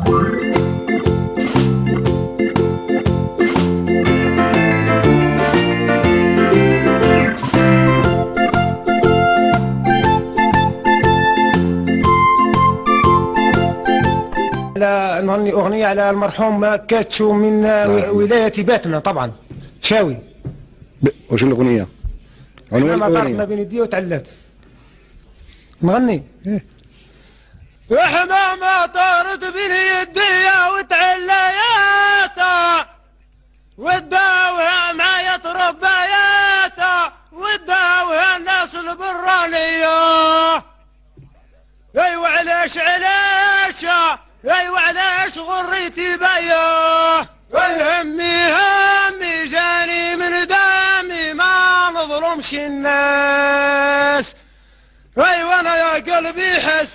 نغني أغنية على المرحوم كاتشو من ولاية باتنا طبعا شاوي. وش الأغنية؟ عنوان الأغنية ما بين يدي وتعلات نغني يا حمامة طارت بين يدي وتعلياتا والداوية معايا تربياتا والداوية الناس البرانية. ايوه علاش ايوه علاش غريتي بيا همي جاني من دمي ما نظلمش الناس. ايوه انا يا قلبي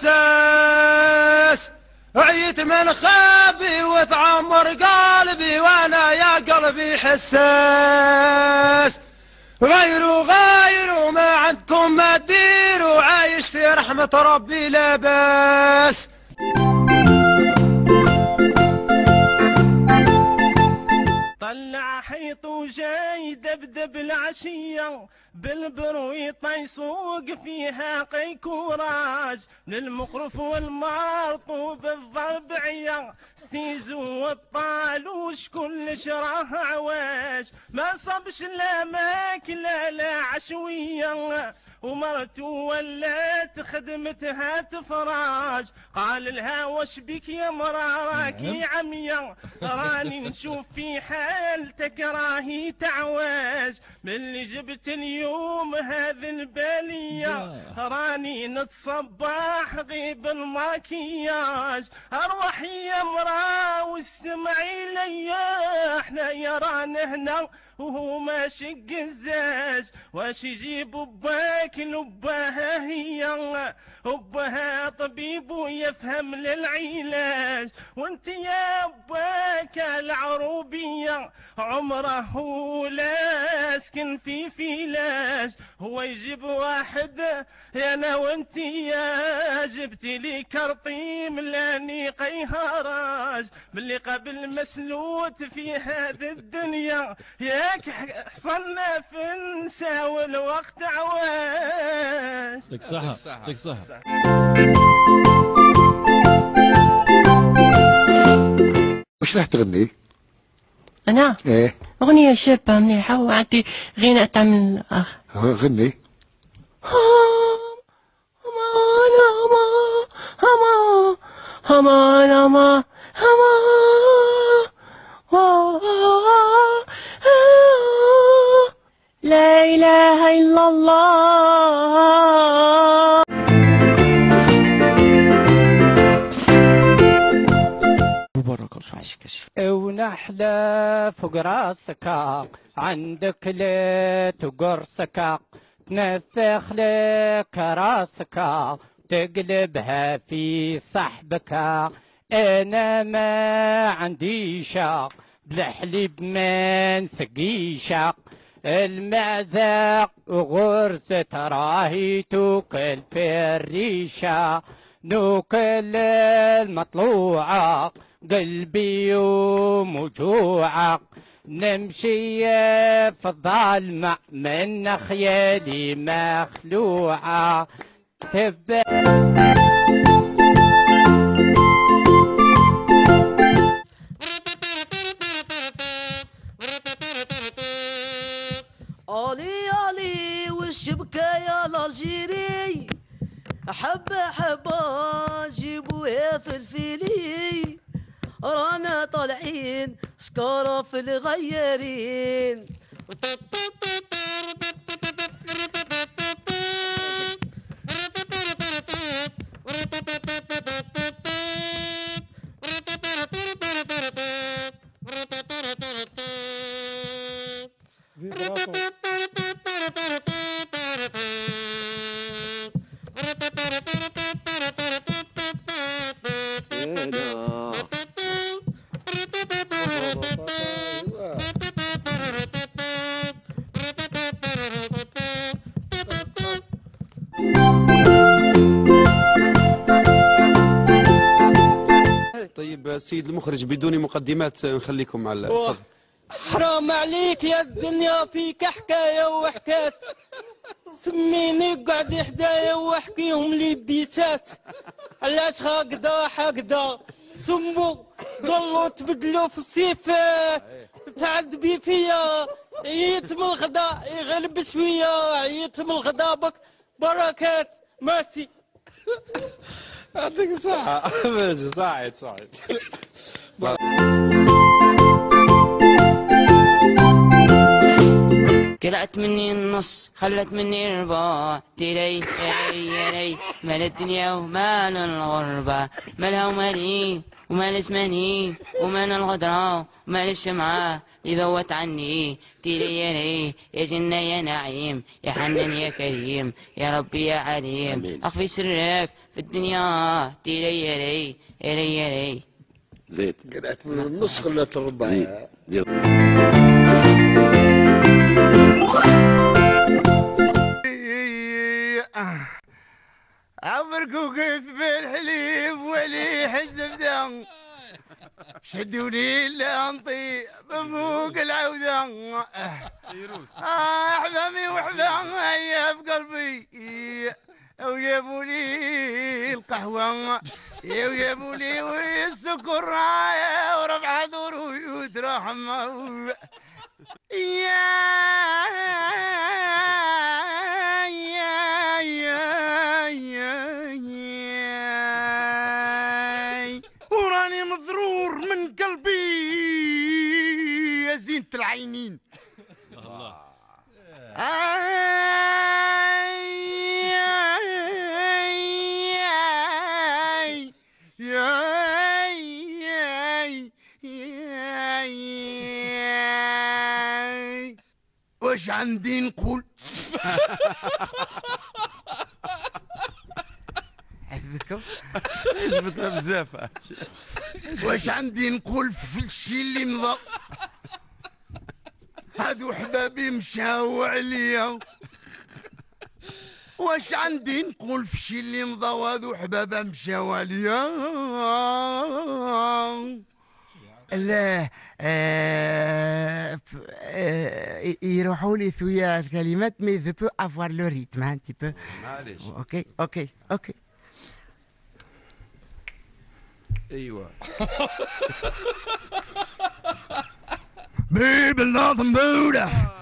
حساس عيت من خابي وتعمر قلبي وانا يا قلبي حساس. غيروا ما عندكم ما تديروا عايش في رحمة ربي لا باس. طلع حيط وجاي دبدب العشية بالبرويطة يسوق فيها قيكوراج للمقرف والمرطوب الضبعية سيزو والطالوش كل شراه عواج ما صبش لا ماكلة لا عشوية ومرته ولات خدمتها تفراج قال لها وش بك يا مرا راكي عمية راني نشوف في حالتك راهي تعواج من اللي جبت اليوم هذه البالية راني نتصبح غيب المكياج اروح يا مرا واستمعي ليا احنا يا رانا هنا وهو ماشي قزاز واش يجيب باك لباها هي أبها طبيب ويفهم للعلاج وانت يا باك العروبية عمره لاسكن في فيلاج هو يجيب واحد انا وانت يا جبتي لي كرطيم لاني قيهراج باللي قبل مسلوت في هذه الدنيا ياك حصلنا في نساوي الوقت عواش. يعطيك الصحة يعطيك الصحة. وش راح تغني؟ أنا؟ إيه أغنية شابة مليحة وعندي غناء تاع من الآخر. غني. لا إله إلا الله. مبارك عشكش ونحلى فوق راسك عندك ليت وقرصك تنفخ لك راسك تقلبها في صحبك انا ما عنديش بالحليب ما نسقيش المعزق وغرزة راهي توكل في الريشة نوكل المطلوعة قلبي يوم وجوعة نمشي في الظلمة من خيالي مخلوعة علي والشبكة يا الالجيري حبة جيبوها في الفيلي رانا طالعين سكارة في الغيارين طيب السيد المخرج بدون مقدمات نخليكم مع تفضل. حرام عليك يا الدنيا فيك حكاية وحكات، سميني قعد حدايا واحكيهم لي بيتات، علاش هكدا سمو ضلوا تبدلوا في الصفات، تعذبي فيا عييت من الغدا يغلب شوية، عييت من الغدا بك بركات ميرسي. يعطيك الصحة. ماشي صعيد. قلعت مني النص خلت مني الربع، تيري يري مال الدنيا ومال الغربة، مالها ومالي ومال زماني ومال الغدرة ومال الشمعة اللي ذوت عني، تيري يري يا جنة يا نعيم يا حنان يا كريم يا ربي يا عليم، أخفي سرك في الدنيا، تيري يري يري زيد قلعت من النص خلت الربع. زيد عمركو كيف بالحليب ولي حزب دم، شدوني لانطي بفوق العودة، احبامي وحبامي في قلبي، وجابوا لي القهوة وجابوا لي السكر وربع دور ودراهم وراني مضرور من قلبي يا زينة العينين. واش عندي نقول؟ عجبتكم؟ عجبتنا بزاف. واش عندي نقول في الشي اللي مضى؟ هادو حبابي مشاو عليا. واش عندي نقول في الشي اللي مضى وهادو حبابا مشاو عليا؟ لا يروحوا لي ثويا الكلمات مي ذو بو افوار لو ريتم ان تي بو. معليش. اوكي. ايوه. Baby, nothing but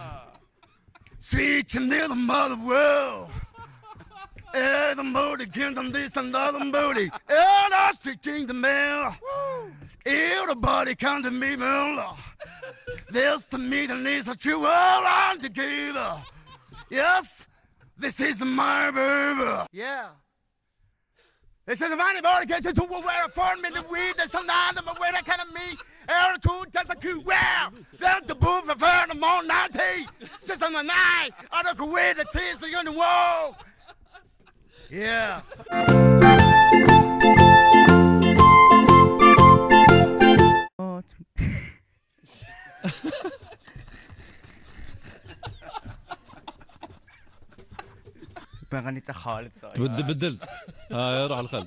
sweet and the mother world. The moody kingdom, this and other moody. And I sitting the mail. Everybody come to me, man. There's to me the needs that you all on together. Yes, this is my baby. Yeah. This is my body get to where I form in the weed. There's some nine of my way that kind of me. Attitude that's a cool wow. Then the boom for fair the more 90. Since I'm a night, I don't go with the tears on the wall. Yeah. غنيت خالد صاير بدلت روح الخلد.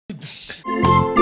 الخلف